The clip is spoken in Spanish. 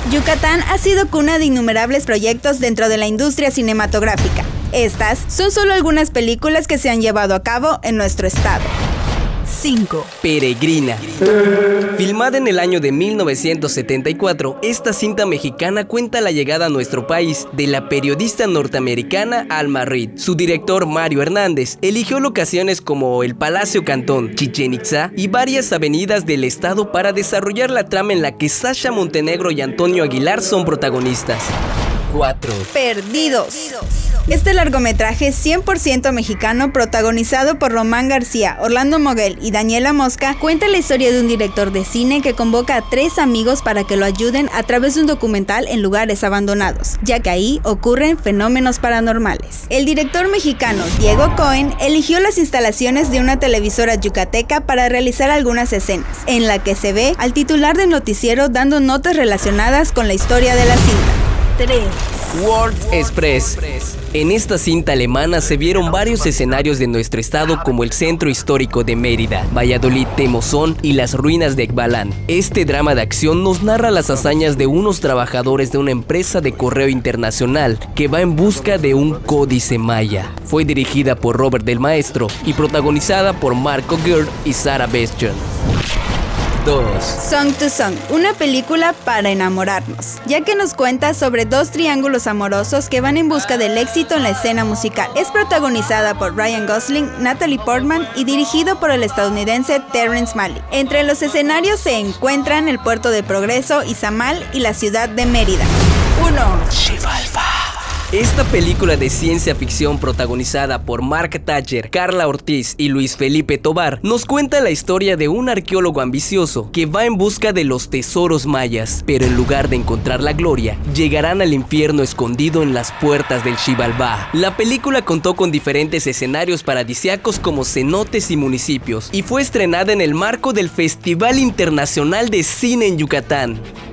Yucatán ha sido cuna de innumerables proyectos dentro de la industria cinematográfica. Estas son solo algunas películas que se han llevado a cabo en nuestro estado. 5. Peregrina. Filmada en el año de 1974, esta cinta mexicana cuenta la llegada a nuestro país de la periodista norteamericana Alma Reed. Su director, Mario Hernández, eligió locaciones como el Palacio Cantón, Chichén Itzá y varias avenidas del estado para desarrollar la trama en la que Sasha Montenegro y Antonio Aguilar son protagonistas. 4. Perdidos. Este largometraje 100% mexicano, protagonizado por Román García, Orlando Moguel y Daniela Mosca, cuenta la historia de un director de cine que convoca a 3 amigos para que lo ayuden a través de un documental en lugares abandonados, ya que ahí ocurren fenómenos paranormales. El director mexicano Diego Cohen eligió las instalaciones de una televisora yucateca para realizar algunas escenas, en la que se ve al titular del noticiero dando notas relacionadas con la historia de la cinta. 3. World Express. En esta cinta alemana se vieron varios escenarios de nuestro estado como el centro histórico de Mérida, Valladolid, Temozón y las ruinas de Ekbalán. Este drama de acción nos narra las hazañas de unos trabajadores de una empresa de correo internacional que va en busca de un códice maya. Fue dirigida por Robert del Maestro y protagonizada por Marco Gerd y Sarah Bastian. 2. Song to Song, una película para enamorarnos, ya que nos cuenta sobre 2 triángulos amorosos que van en busca del éxito en la escena musical. Es protagonizada por Ryan Gosling, Natalie Portman y dirigido por el estadounidense Terrence Malick. Entre los escenarios se encuentran el puerto de Progreso, Izamal y la ciudad de Mérida. 1. Xibalbá. Esta película de ciencia ficción protagonizada por Mark Thatcher, Carla Ortiz y Luis Felipe Tobar nos cuenta la historia de un arqueólogo ambicioso que va en busca de los tesoros mayas, pero en lugar de encontrar la gloria, llegarán al infierno escondido en las puertas del Xibalbá. La película contó con diferentes escenarios paradisíacos como cenotes y municipios y fue estrenada en el marco del Festival Internacional de Cine en Yucatán.